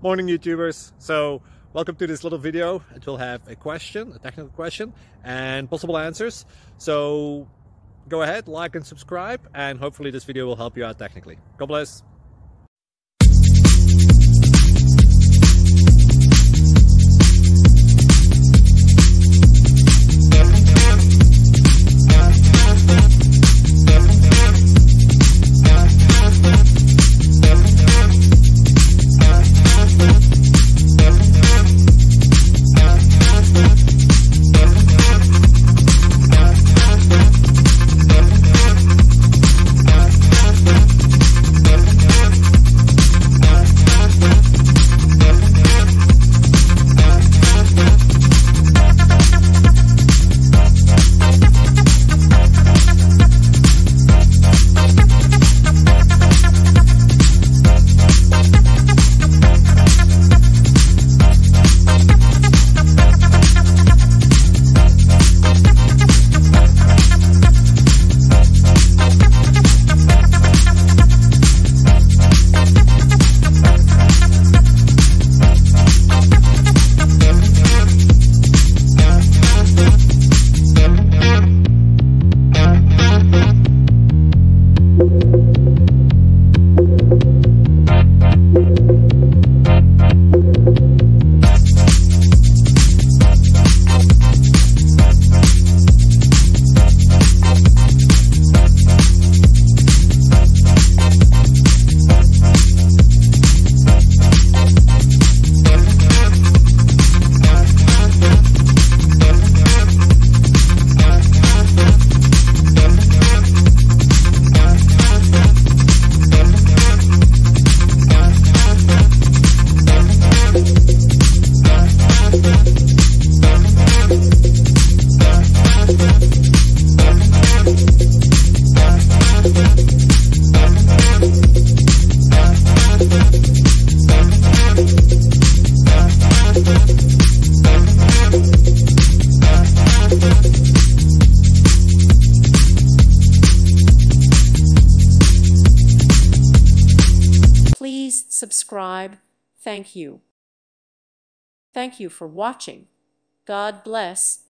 Morning YouTubers. So welcome to this little video. It will have a question, a technical question, and possible answers. So go ahead, like and subscribe, and hopefully this video will help you out technically. God bless. Please subscribe. Thank you. Thank you for watching. God bless.